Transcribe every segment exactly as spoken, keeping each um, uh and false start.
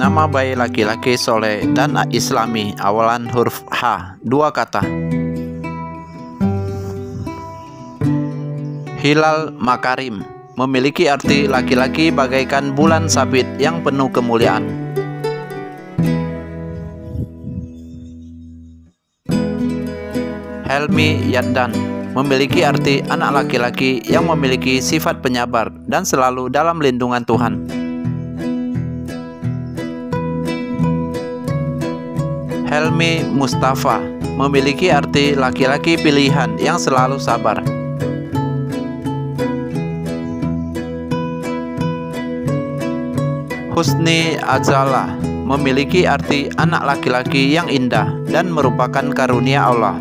Nama bayi laki-laki soleh dan islami awalan huruf H, dua kata. Hilal Makarim memiliki arti laki-laki bagaikan bulan sabit yang penuh kemuliaan. Helmi Yaddan memiliki arti anak laki-laki yang memiliki sifat penyabar dan selalu dalam lindungan Tuhan. Helmi Mustafa memiliki arti laki-laki pilihan yang selalu sabar. Husni Azala memiliki arti anak laki-laki yang indah dan merupakan karunia Allah.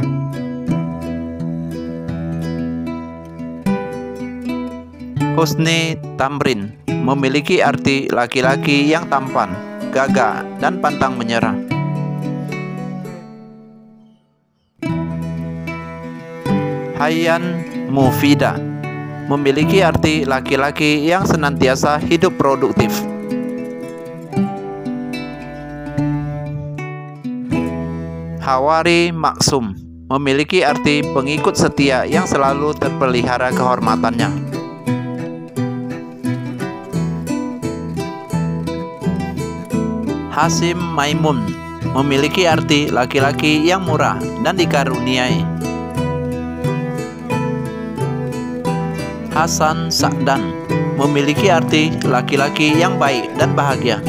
Husni Tamrin memiliki arti laki-laki yang tampan, gagah, dan pantang menyerah. Hayyan Mufida memiliki arti laki-laki yang senantiasa hidup produktif. Hawari Maksum memiliki arti pengikut setia yang selalu terpelihara kehormatannya. Hasim Maimun memiliki arti laki-laki yang murah dan dikaruniai. Hasan Sa'dan memiliki arti laki-laki yang baik dan bahagia.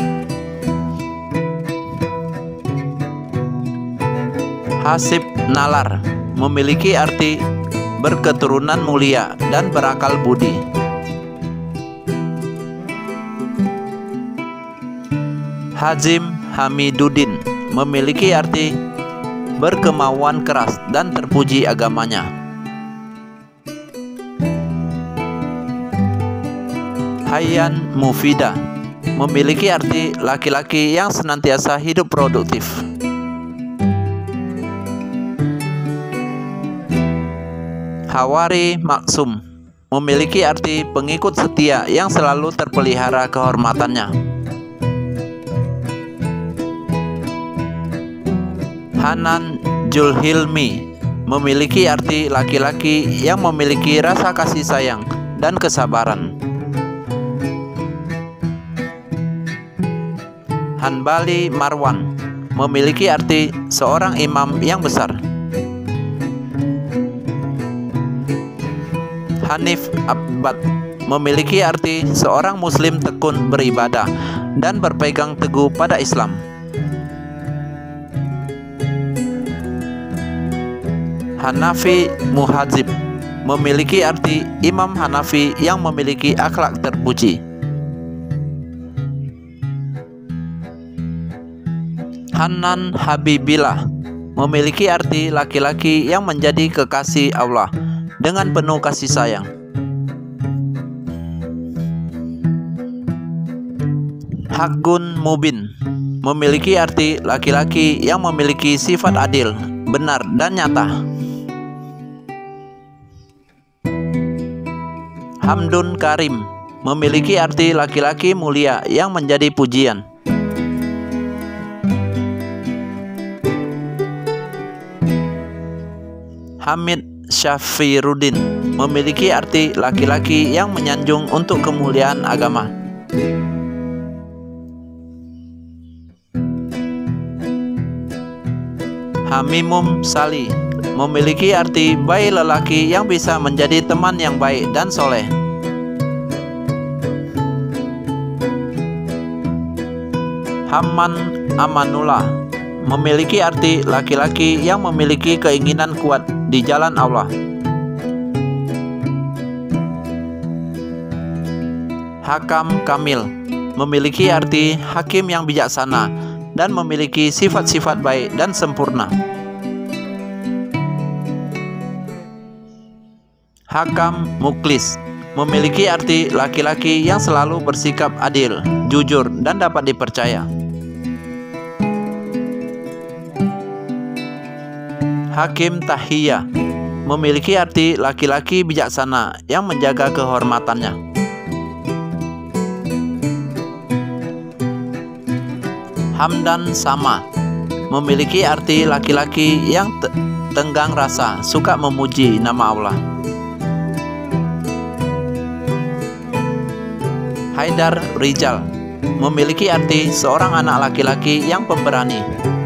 Hasib Nalar memiliki arti berketurunan mulia dan berakal budi. Hazim Hamiduddin memiliki arti berkemauan keras dan terpuji agamanya. Hayyan Mufida memiliki arti laki-laki yang senantiasa hidup produktif. Hawari Maksum memiliki arti pengikut setia yang selalu terpelihara kehormatannya. Hanan Julhilmi memiliki arti laki-laki yang memiliki rasa kasih sayang dan kesabaran. Hanbali Marwan memiliki arti seorang imam yang besar. Hanif Abbad memiliki arti seorang muslim tekun beribadah dan berpegang teguh pada Islam. Hanafi Muhadzib memiliki arti imam Hanafi yang memiliki akhlak terpuji. Hanan Habibillah memiliki arti laki-laki yang menjadi kekasih Allah dengan penuh kasih sayang. Hakgun Mubin memiliki arti laki-laki yang memiliki sifat adil, benar, dan nyata. Hamdun Karim memiliki arti laki-laki mulia yang menjadi pujian. Hamid Syafiruddin memiliki arti laki-laki yang menyanjung untuk kemuliaan agama. Hamimum Sali memiliki arti bayi lelaki yang bisa menjadi teman yang baik dan soleh. Hamman Amanullah memiliki arti laki-laki yang memiliki keinginan kuat di jalan Allah. Hakam Kamil memiliki arti hakim yang bijaksana dan memiliki sifat-sifat baik dan sempurna. Hakam Muklis memiliki arti laki-laki yang selalu bersikap adil, jujur, dan dapat dipercaya. Hakim Tahiyah memiliki arti laki-laki bijaksana yang menjaga kehormatannya. Hamdan Sama memiliki arti laki-laki yang te tenggang rasa, suka memuji nama Allah. Haidar Rijal memiliki arti seorang anak laki-laki yang pemberani.